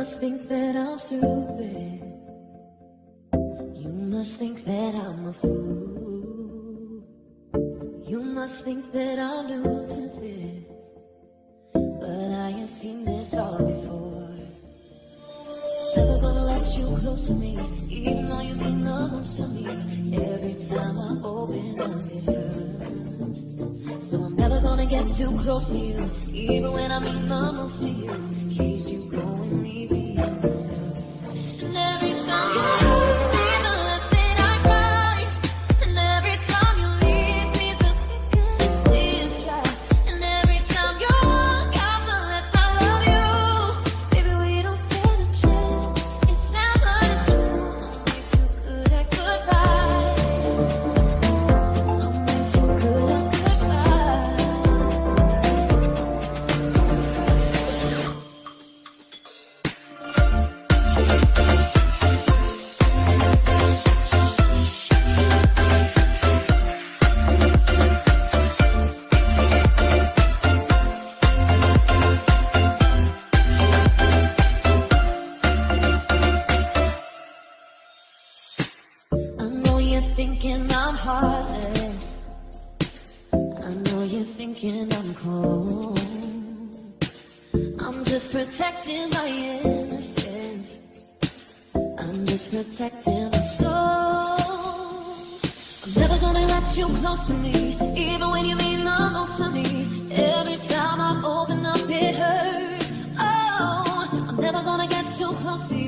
must think that I'm stupid. You must think that I'm a fool. You must think that I'm new to this, but I have seen this all before. Never gonna let you close to me, even though you mean the most to me. Every time I open up, it hurts. So I'm never gonna get too close to you, even when I mean the most to you, in case you go and leave me alone. And every time you lose me, the less that I cry. And every time you leave me, the quicker this tears dry. And every time you walk out, the less I love you. Baby, we don't stand a chance. It's sad, but it's true. I'm way too good at goodbye. I'm way too good at goodbye. I know you're thinking I'm heartless. I know you're thinking I'm cold. I'm just protecting my innocence. I'm just protecting my soul. I'm never gonna let you close to me, even when you mean the most to me. Every time I open up, it hurts. Oh, I'm never gonna get too close to